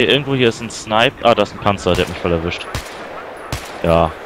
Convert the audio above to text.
Irgendwo hier ist ein Snipe. Ah, da ist ein Panzer, der hat mich voll erwischt. Ja.